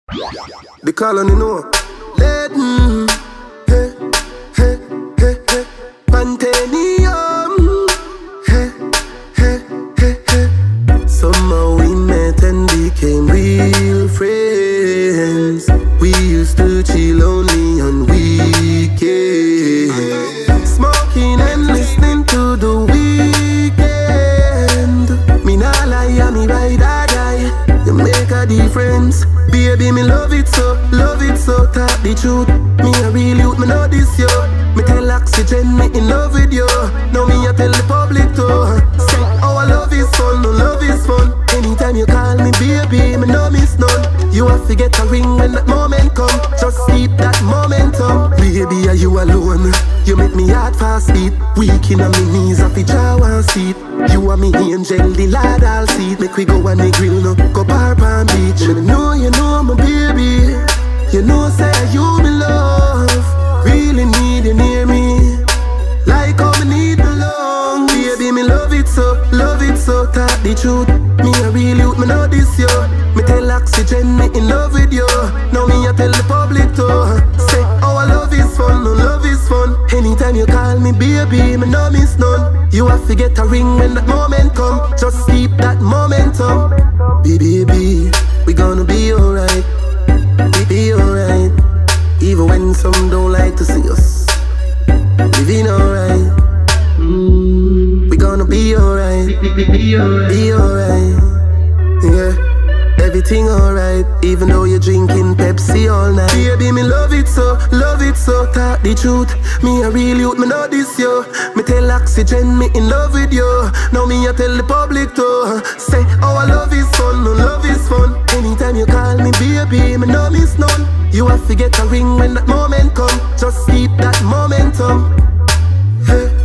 The colony know. Let hey, hey, hey, hey. Pantenium. Hey, hey, hey, hey. Somehow we met and became real friends. We used to chill only on weekends, smoking and listening to the weekend. Me nah lie, me ride or die. You make a difference. Baby, me love it so, talk the truth. Me a real youth, me know this, yo. Me tell Oxygen, me in love with you. Now me a tell the public too. Say, our love is fun, no love is fun. Anytime you call me baby, me no miss none. You have to get a ring when that moment come. Just keep that momentum. Baby, are you alone? You make me heart fast beat. Weak in on me knees, I fi draw one seat. You are me angel, the lad I'll see. Make we go on the grill, no go bar Palm Beach. Me know you know my baby. You know say you me love. Really need you near me. Like how me need me long. Baby, me love it so, talk the truth. Me a real youth, me know this, yo. Me tell Oxygen, me in love with you. Now me a tell the public too. Say, our love is fun, no love is fun. Anytime you call me baby, me no miss none. You have to get a ring when that moment come. Just keep that momentum. Baby, we gonna be alright. Be alright. Even when some don't like to see us living alright. We gonna be alright. Be alright. Yeah. Everything alright, even though you're drinking Pepsi all night. Baby, me love it so, talk the truth. Me a real youth, me know this, yo. Me tell Oxygen, me in love with you. Now me a tell the public too. Say, our love is fun, no love is fun. Anytime you call me baby, me no miss none. You have to get a ring when that moment come. Just keep that momentum. Hey.